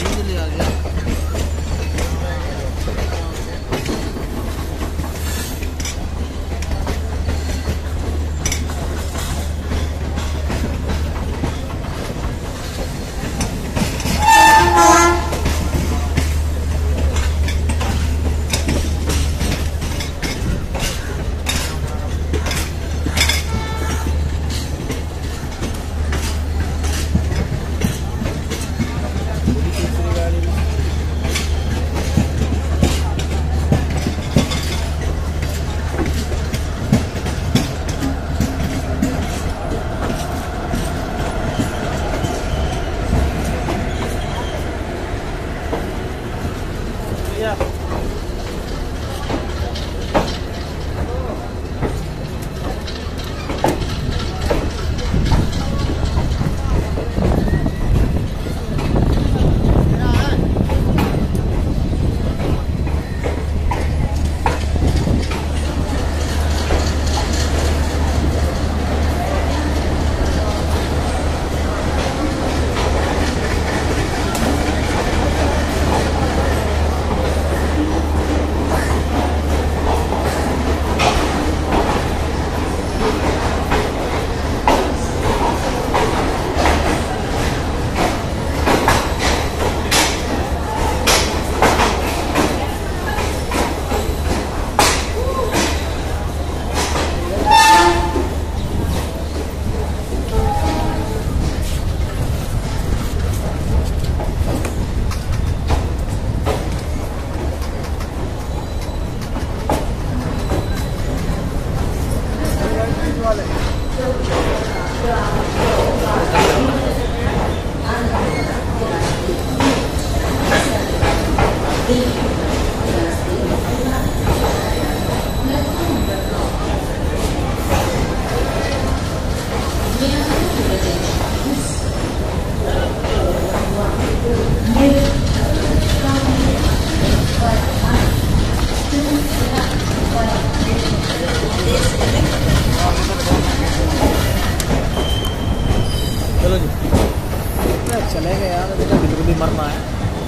चलेंगे यार, बिल्कुल भी मरना है,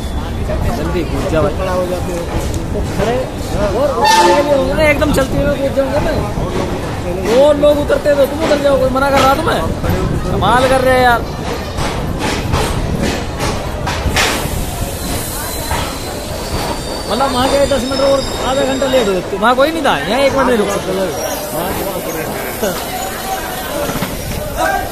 जल्दी कूद जा भाई, खड़ा हो जाते हो तो खड़े और एकदम चलते हुए कूद जाऊंगा मैं, और लोग उतरते तो तुम उतर जाओगे, मना कर रहा तुम्हें, कमाल कर रहे हैं यार। मतलब वहाँ गए 10 मिनट और आधा घंटा लेट हो, वहाँ कोई नहीं था, यहाँ 1 मिनट नहीं रुक सकते।